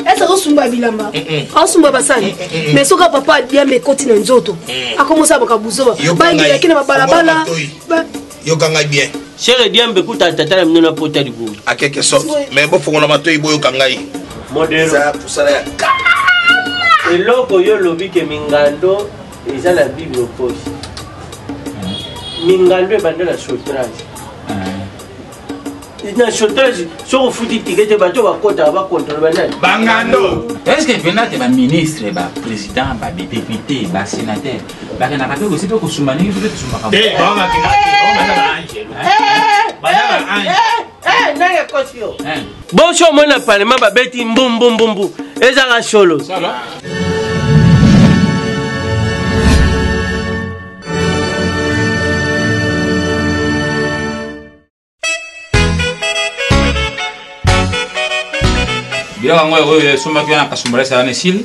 Est-ce que Sumba Bilamba? Ah, Sumba Basani. Mais ce que papa a dit à mes côtés dans Zoto. A commencé à Bakabuzo. Bangi ya kina balabala. Yo kanga bien. Chéri Diambe kuta tata mnuna pota libu. À quelque sorte. Mais bon faut qu'on a matoy boyo kangai. Modèle. Ça pour ça là. Et loko yo lobi ke Mingando eza la Bible poche. Mingando e bande la chotrage. Na chotrage so futi tikete bato ba kota ba contrôle banani. Bangando. Est-ce que venate ba ministre ba président ba député ba sénateur ba kana ka aussi ko sumani ko sumba ka. Eh ba ma kinati o ma na angelo. Ba na angelo. Na ya kosio. Bon show mo na parlement ba beti mbum bum bum bum. Eza ka solo. Solo. Bila wangoe sumba kiana kasumbara sana sil.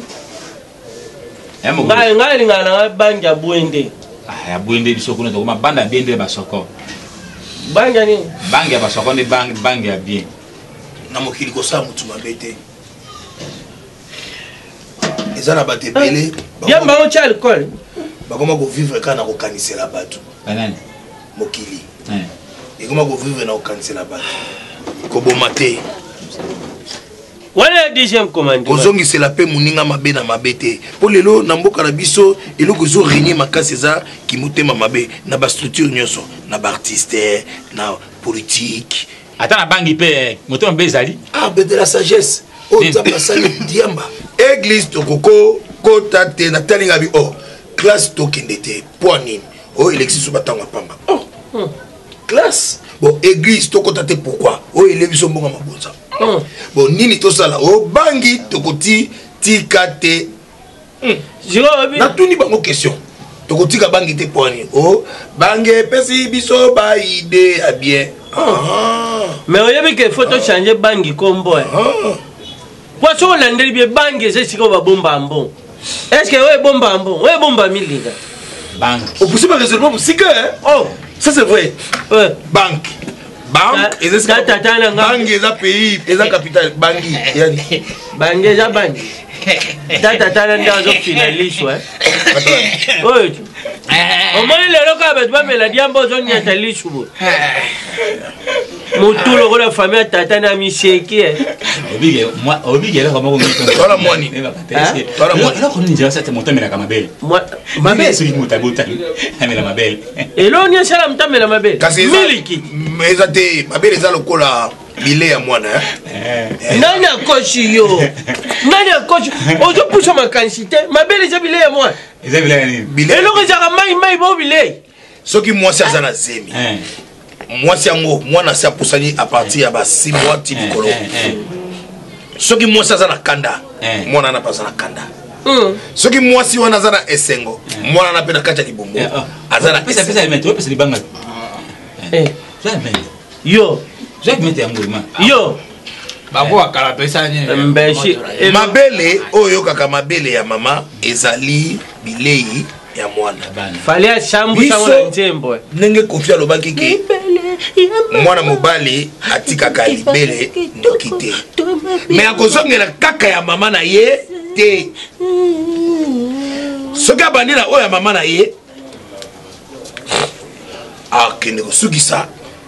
Ngai lingana banja buende. Ah ya buende biso kuna to ma banda bende basoko. Banja ni banga basoko ni banga ya bien. Na mokili ko sa mutu mabete. Ezana bate belé. Bien ba on tcha alcool. Ba koma ko vivre kana ko kanisela batu. Banani mokili. Et koma ko vivre na ko kanisela batu. Ko bomate. Voilà le deuxième commandement. Kozongi c'est la paix muninga mabe na mabete. Pour lelo na mboka na biso eloko zo régner makasi za ki motema mabe na ba structure nyonso na ba artiste na politique. Ata na bangi pe motema bezali. Ah be de la sagesse. O tapa sali diamba. Église tokoko kota te na talinga bi oh classe tokendete poani. Oh élection so batanga pamba. Oh. Classe. Bon église tokota te pourquoi? Oh élève so mbonga mabonza. Bon nini to sala o bangi tokoti tikate na tuni bango question tokoti ka bangi te poni o bangi pesi biso ba idée à bien mais oyebi que faut changer bangi kombo kwa so landeli bien bangi c'est siko ba bomba mbon est-ce que ouais bomba mbon ouais bomba milinga banque au possible raisonnement pour si que oh ça c'est vrai banque banque et c'est banque et ça pays et ça capital bangi yani bangi et ça bangi tata tala ndazo finaliste ouais oh au moins le loka ba ba mela diambo zo nyata lishubo motulo ko la famille tata na miseki obige la kama ko tola mwani tola mwani la ko ninja sa te motamela kama belle mabele so mutabota amela mabele elonia sala mtamela mabele miliki mais ate mabele za lokola bile ya mwana nani akoshi yo nani akoshi ozo pusha makansite mabele za bile ya mwana eza bile ya nini bile eloko za mai bo bile soki mwasi azana zemi mwasi yango mwana sa pusani à partir ya ba 6 mois ti bikolo soki mwasi azana kanda mwana na pasana kanda soki mwasi wana azana esengo mwana na pena kacha libombo azana pesa meto pesa libanga yo j'ai mis un mouvement yo bako akala pesa nye mbeshi mabele oyo kaka mabele ya mama ezali bilei ya mwana fallait à chambre ça ntembo nenge kofia lobaki ke mwana mobali atikaka libele ndokite mais akozongela kaka ya mama na ye te soki abandi na oyo ya mama na ye akende kosukisa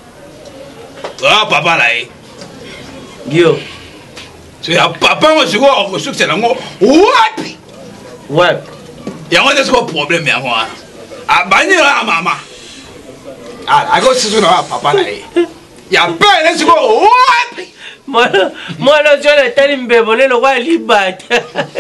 papa la ye yo so ya papa ngo siko akosukisa nango wapi yango nde siko problème yango wana abandi na mama akosukisa na papa la ye ya pe nde siko wapi mwana zole tali mbebo neno kwa libata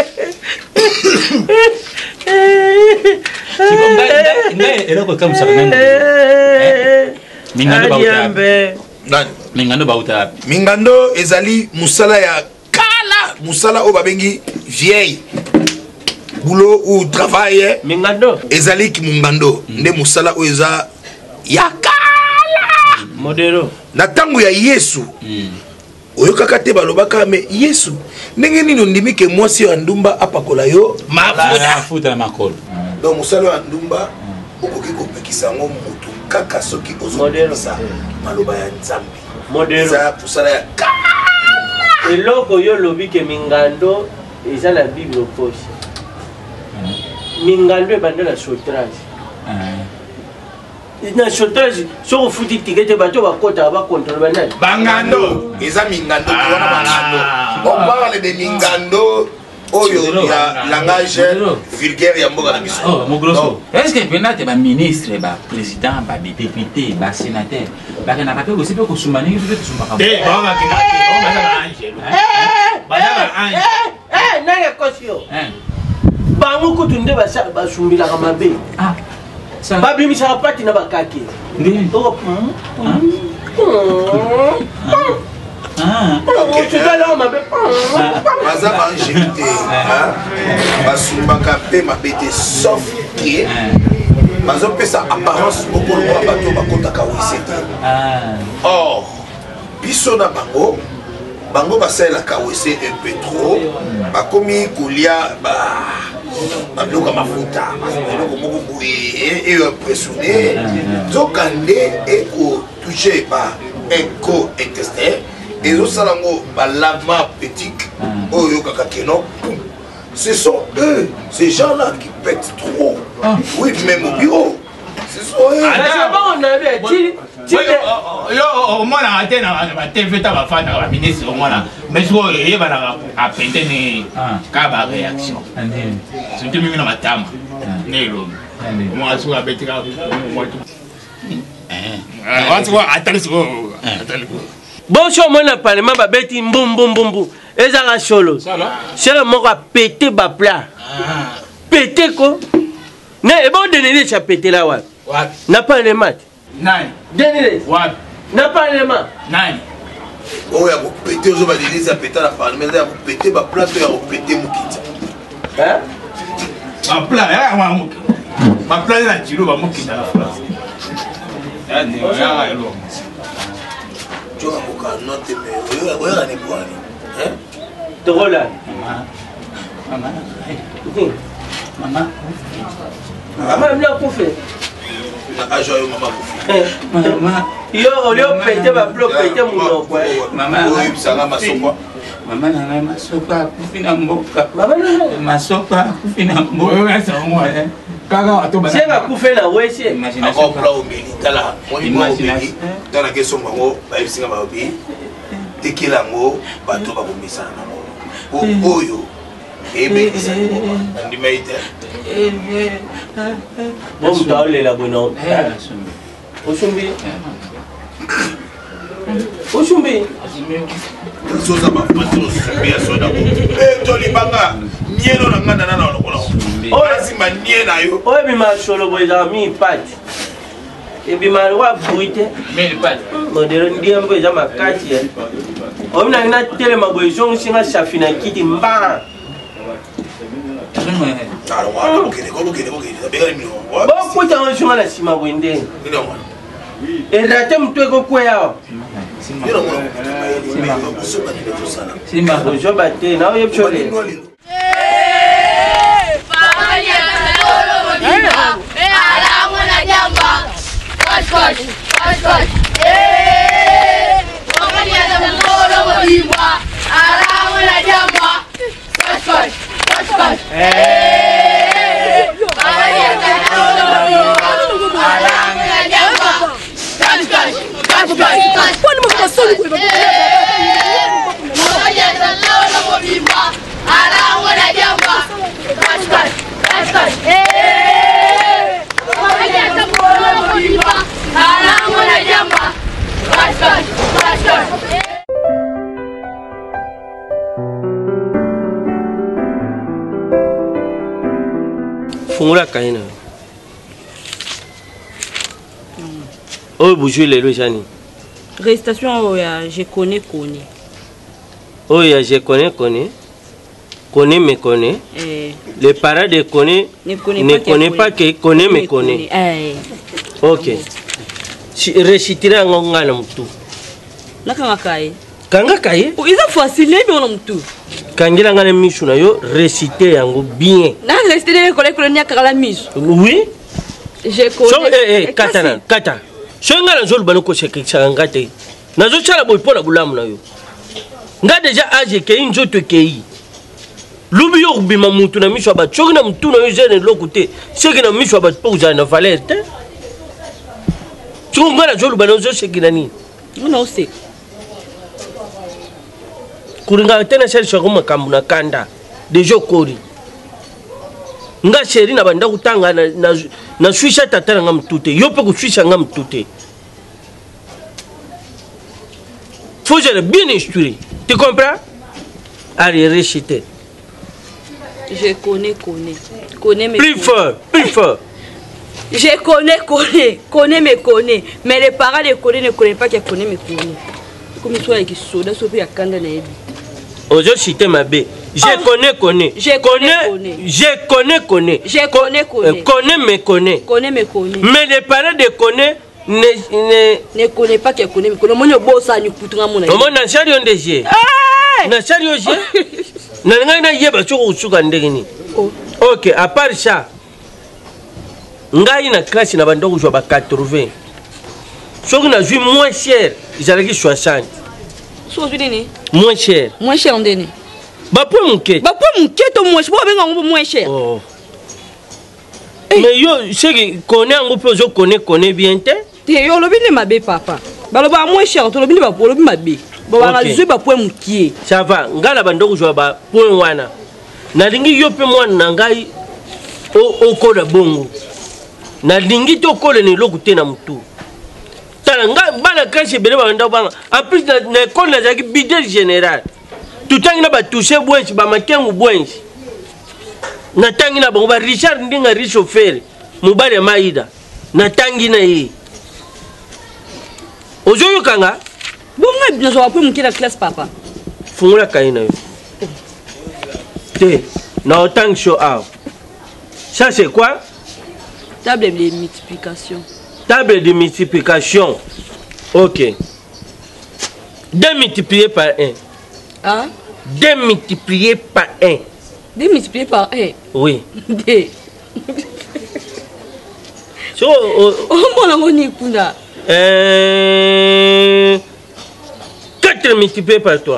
siko ngai eloko kama sa nani mingando bauta nani mingando bauta mingando ezali musala ya kala musala o babengi vieille boulot ou travail mingando ezali ki mungando nde musala o eza ya kala modelo na tango ya Yesu oyo kaka te balobaka me Yesu ndenge nini ondimi ke mwasi ya ndumba apakola yo mafuta na makolo donc musala ya ndumba okoki kopekisa ngo mutu kaka soki ozopekisa maloba ya Nzambe modelo za musala ya eloko yo lobi ke mingando eza na bible poche mingando ebanda na sautrage na sautrage soko futi tikete bato bakota bakontrole banani bangando eza mingando wana bangando on parle de mingando oyo ya langage vulgaire ya mboka na biso Mogrosso est-ce que penate ba ministre ba président ba député ba sénateur ba kana pape aussi pe ko sumani pe sumba ka ba kinga on ba angelo ba angelo nanga kosio bango kutunde ba sumbila kama be babimisa pati na bakaki ndi baza baangeli te basumbaka mpe mabe te sauf ke bazopesa apparence okolokola bato bakotaka wese te or biso na bango basalelaka wese un peu trop bakomi kolia babiloko ya mafuta biloko moko boye eyo impressionne nzokande ekotouche ba inco intestin ezosala yango balavement pétique oyo kaka keno. Ce sont eux, ces gens-là qui pètent trop. Oui, même au bureau. Ce sont eux. Au moins, on a été dans la TV, la ministre, au moins, mais je vais à péter les cas de réaction. C'est tout le monde dans ma table. Moi, je suis à bêter. Bonjour, mon appartement, ma bête, boum boum boum boum. Et ça va solo. C'est le mot à péter ma plat. Péter quoi? Non, et bon, donner ça péter là, ouais. N'a pas les maths. Non. Donner. N'a pas les maths. Non. Oh, il y a péter aux autres, il y a péter la parole, mais il y a péter ma plat, il y a péter mon kit. Hein? Ma plat, ma plat, il y a un kilo, mon kit à la place. Tu vas me noter, mais où est-ce que tu drôle là. Maman. Maman, elle a fait. Maman. Yo, on lui a pété ma bloc, pété mon nom. Maman, ça va m'asseoir. Maman, elle m'a sopa, coupina mboka. Maman, elle m'a sopa, coupina mboka. C'est la couffe là, ouais, c'est. Encore plat au béni, t'as là. On y va au béni. Dans la question, maman, bah, il s'y va au béni. T'es qui l'amour, bateau va vous mettre ça. Oh yo. Eh bien, ça on dit mais bon, tu as eu la bonne honte. Oshumbi. Oshumbi. Sosa ba patro subia soda ko. To libanga nieno na ngana na lokolo. O lazima niena yo. O bi ma sholo boy za mi pat. E bi ma wa buite. Mais pas. Modelo ndiye mbo za makati ya. O mi na tele maboy jong singa safina kiti mba. Alors wa ko kene. Bega mi no. Bo ko ta on shunga na sima wende. Ni no. E rate mtwe ko kwea. Simba bojo bate na oye chole. Fungula kaina. Oh, bougez les lojani. Restation, je connais. Oh, je connais. Connais, me connaît. Les parents de connaît ne connaît pas que connaît, me connaît. Ok. Réciter en ngana mutu. Kanga kai? Ils ont facile, mais on a mutu. Kangila ngana mishu na yo réciter yango bien. Na réciter les nya kala mishu. Oui. Je connais. So kata. So ngana zolu banoko sekisa ngate. Nazo chala boy pona bulamu na yo. nga déjà age kei nzoto kei lubi yo kubima mutu na miso ba choki na mutu na yo jene lokote seki na miso ba po za na valeur te tu ngana jolu ba no zo seki na ni non c'est kuringa tena sel shoko makambu na kanda dejo kori nga sheri na banda kutanga na swisha tatana nga mtute yo pe kuswisha nga mtute faut que je bien instruire. Tu comprends? Allez, réciter. Je connais. Connais, mais plus fort, plus fort. Je connais, mais connais. Mais les parents ne connaissent pas qu'ils connaissent, mais connaissent. Comme ils sont avec les sodas, ils sont avec les candles. Aujourd'hui, citer ma bé. Je connais. Connais, mais connais. Mais les parents de connaissent. Ne connaît pas qu'elle connaît, mais connaît mon bossa ni kutunga mon. Maman na chari on deje. Na chari oje. Na ngana yeba choko usuka ndegini. OK, à part ça. Ngai na classe na bandoko jwa ba 80. Soki na jui moins cher, j'allais 60. So jui nini? Moins cher. Moins cher ndeni. Ba po muke. Ba po muke to moins cher, ba benga moins cher. Oh. Mais yo, c'est que connaît un peu je connais bien te. Yo lobi ne mabe papa. Baloba moins cher, to lobi ba po lobi mabe. Ba ba zwe ba po mukie. Ça va, ngala bandoko jwa ba point wana. Na lingi yo pe mwana ngai o kola bongo. Na lingi to kola ni lokute na mutu. Tala nga bana kache bele ba ndao banga. En plus na école na zaki budget général. Tout temps na ba toucher bwenchi ba makengu bwenchi. Na tangi na bango ba Richard ndinga richauffeur mubale maida. Na tangi na yi. Ozoyo kanga bonga bien zo apo mukira classe papa. Fungula kaina yo. Te na otang show out. Ça c'est quoi? Table de multiplication. Table de multiplication. OK. 2 multiplié par 1. Hein? 2 multiplié par 1. 2 multiplié par 1. Oui. 2. So mon ngoni kunda. 4 multiplié par 3.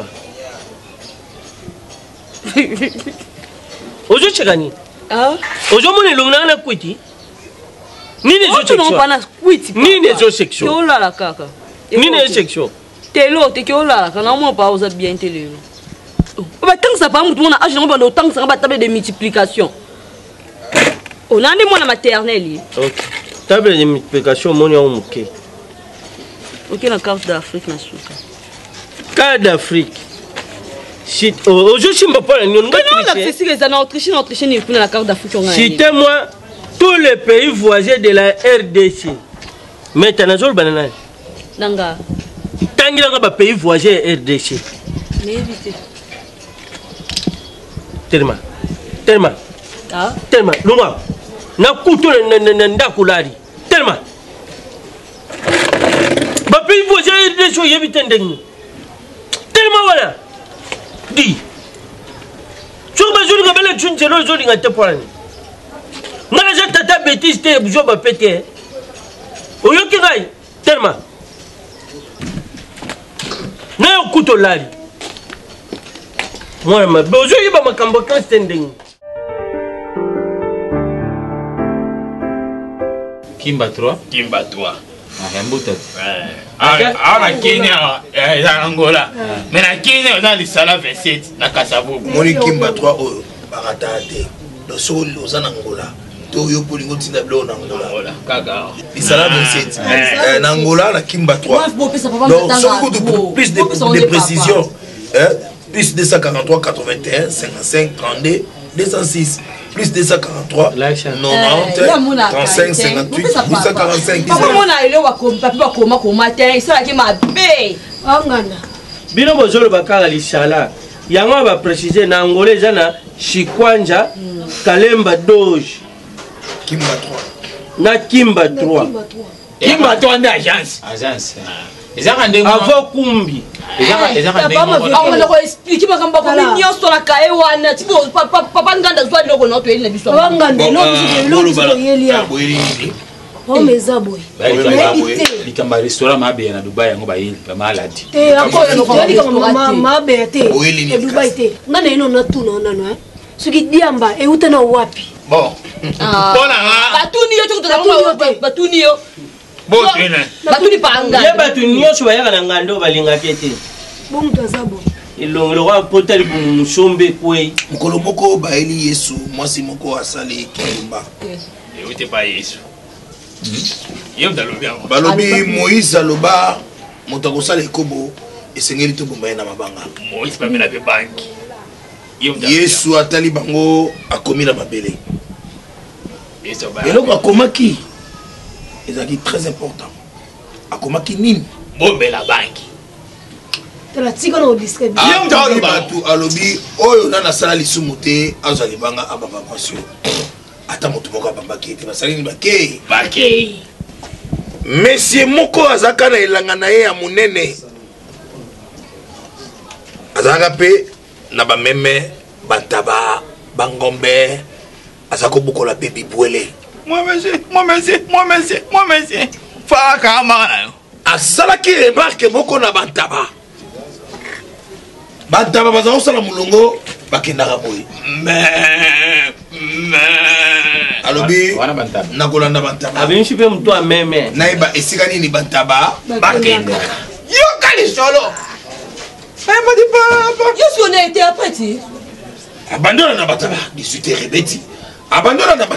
Ojo chekani. Ah? Ojo mone longna na kwiti. Nini zo section? Nini zo section? Yo la kaka. Nini section? Telo te ko la kana mo pa oza bien telo. Ba tant ça pas mutu na age no ba no tant ça ba table de multiplication. On a des mots maternelle. OK. Table de multiplication moni on muke. OK la carte d'Afrique na suka. Carte d'Afrique. Si aujourd'hui si m'a pas non la c'est les Autriche ni kuna la carte d'Afrique on a. Citez-moi tous les pays voisins de la RDC. Mais tanazol banana. Nanga. Tangira ba pays voisins RDC. Mais éviter. Tellement. Ah. Tellement. Luma. Na kuto na ndakulari. Tellement. Ba pays voisins RDC yebite ndengi. Tellement voilà. Di. Tu vas jouer avec les jeunes zéro zéro n'ingate pas. Ngala je tata bêtise te bujo ba pété. Oyo kirai tellement. Na yo kuto lari. Moi ma bozo yiba makambo kan standing. Kimba 3. Ah, mbuta. Ah, Kenya, Angola. Mais na Kenya, on a les salaires 27 na Kasavu. Moni Kimba 3 au Baratate. Le sol aux Angola. Toyo Polingo Tinablo en Angola. Kaga. Les salaires 27. En Angola, la Kimba 3. Donc, sans beaucoup plus de précision. Plus 243, 81, 55, 32, 206. Plus 243, 90, 35, 58, 845. Bino bozolo bakala lisala. Yango ba préciser na angolais na Shikwanja Kalemba Doge. Kimba 3. Na Kimba 3. Kimba 3 de agence. Avant Kumbi. On va expliquer ma kamba comme ni on la kae wana tipo papa nganda zwa loko na to yeli na biso. Nganda no biso yelia. Oh mais aboy. Likamba restaurant mabe na Dubai yango bayeli ba maladi. Ako kama mabe te. E Dubai te. Ngana ino na tuna nano Suki diamba e utana wapi? Bon. Bona batuni yo tukuta batuni yo. Bon tene. Batuni panga. Ya batuni yo soya kana ngando balinga kete. Bon mtu azabo. Ilongelo kwa potali musombe kwe. Mukolo moko baeli Yesu, mwasi moko asali kilumba. Et où t'es pas Yesu? Balobi Moïse aloba moto akosala ekobo esengeli tobomba ye na mabanga. Moïse pamela pe banki. Yesu atali bango akomi na mabele. Eloko akomaki ezalaki très important. Akomaki nini? Bombe la banki. Tala tika na diskedi. Batu alobi oyo nana sala lisumu te azali banga ababa passion. Ata moto moko abambaki ete basali ni bakei. Monsieur moko azaka na elanga na ye ya munene. Azaka pe na bameme bantaba bangombe azako bukola pe bibwele. Moi monsieur. Faka mana. Asalaki remarque moko na bantaba. Bantaba bazako sala mulongo bakendaka boye. Alobi na kolanda bantaba. Abinshi pe mtu ameme. Naiba esika nini bantaba bakenda. Yo kali solo. Yesu on a été après. Abandonne na bantaba, discuter rebeti. Abandonne na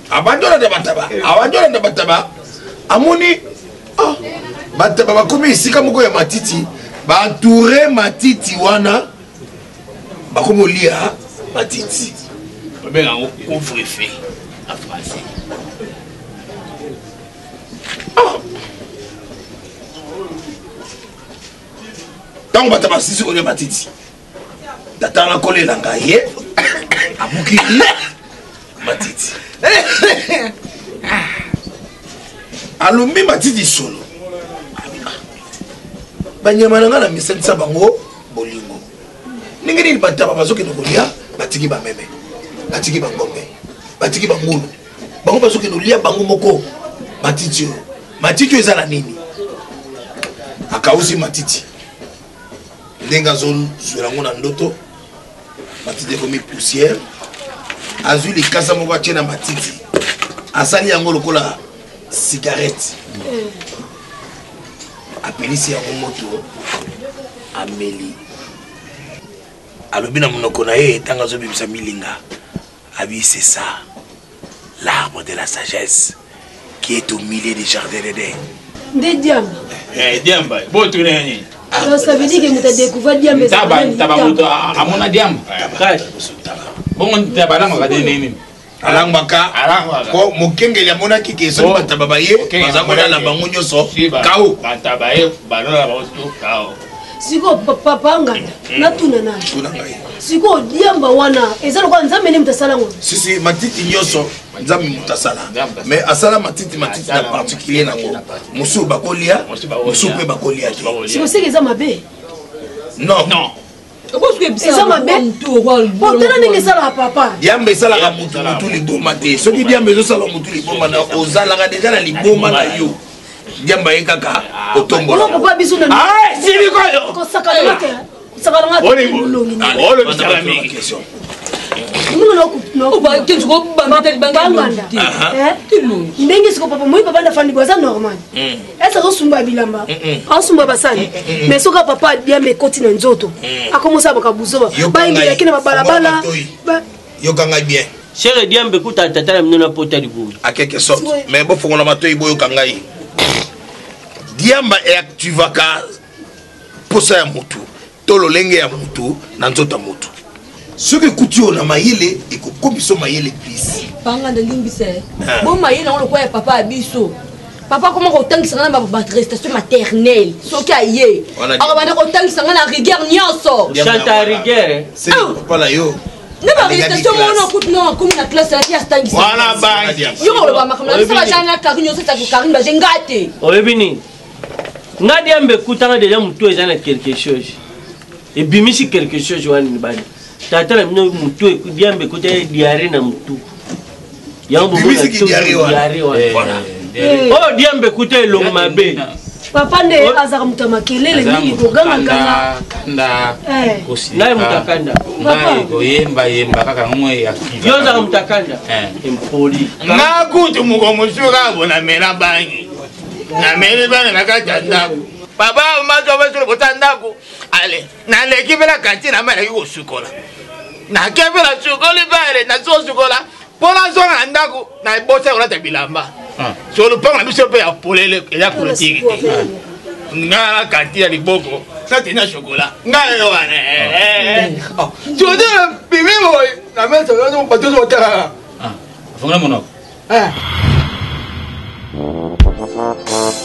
bantaba. Amoni bantaba bakomi esika moko ya matiti, ba entouré matiti wana. Bakomo lia matiti. Ben en couvre-feu en français. Tant bataba sisi ko lia matiti. Datana kolela ngaye. Abuki matiti. Alumbi matiti solo. Banyama na misensa bango bolingo. Ningeni bataba bazoke no kolia batiki ba meme. Batiki ba ngombe. Batiki ba ngulu. Bango bazoke no lia bango moko matiti. Matiti ezala nini? Akausi matiti. Ndenga zone sur la ndoto. Matiti komi poussière. Azui les kasa moko tiena matiti. Asali yango lokola cigarette. Apelisi ya moto Amélie. Alobina monoko na ye tanga zo bibisa milinga. Abi c'est ça. L'arbre de la sagesse qui est au milieu des jardins d'Éden. Nde diamba. Diamba. Bon tu n'es Alors ça veut dire que tu as découvert diamba. Taba moto amona diamba. Bon on taba na ngade nini. Alangwaka ko mokengeli amona kike so bataba baye bazakona na bango nyoso kao batabaye balona baosto kao. Siko papa ngana na tuna na. Tuna ngai. Siko diamba wana ezalo kwa nzambe ne mtasala ngo. Si matiti nyoso nzambe mutasala. Mais asala matiti na particulier nango. Musu bakolia, musu pe bakolia. Siko seke za mabe. Non. Eza mabe. Bon tena ndenge sala papa. Diamba esala ka mutu liboma te. Soki diamba ezosala mutu liboma na ozala ka déjà na liboma na yo. Diamba ekaka otombola. Ono papa biso na. Ah, sili koyo. Ko sakala te. Sakala ngata. Olo bisala mingi question. No ba kenzo ko banganda. Ndenge siko papa moi papa na fandi boza normal. Esa ko sumba bilamba. Asumba basani. Mais soka papa diamba ekoti na nzoto. Akomosa bakabuzo ba ingi yakina babalabala. Yokanga bien. Chere diamba kuta tata mnona pota libu. À quelque sorte. Mais bon fongola matoyi boyo kangai. Diamba activaka posa ya mutu. Tolo lenge ya mutu na nzoto mutu. Ce que couture na mayele et que kobiso mayele bis. Banga de limbise. Bon mayele on le quoi papa abiso. Papa comment autant que ça na ba prestation maternelle. Soki aye. Alors ba autant que ça na rigueur nyonso. Chanta rigueur. C'est pas là yo. Ne ba prestation on écoute non comme la classe la tia stangi. Voilà ba. Yo le ba makamala ça va jana karinyo ça ko karin ba jengate. Oyebini. Ngadi ambe kutanga déjà mutu ezana quelque chose. Et bimisi quelque chose wani bani. Tata na mno mutu diambe kote diarrhée na mutu. Yango bimisi ki diarrhée wana. Oh, Diambe, écoutez, l'homme mabe. Papa ne azaka muta makelele mingi koganga kanga. Kanda. Naye mutakanda. Yemba kaka ngwe ya kiva. Yo zaka mutakanda. Impoli. Na kutu mugomo suka bona mena bangi. Na mena bana nakatanda. Papa mazo basule botandako. Ale, na leki bela kantina mara yuko sukola. Na kebela sukola bare na zo sukola. Pona zo na ndako na bosa ona tabilamba. Sur le plan, la mission peut appeler la politique. Nga kantina liboko. Ça c'est un chocolat. Nga yo tu dis bimi boy, la messe on pas tous au terrain. Fonga mono.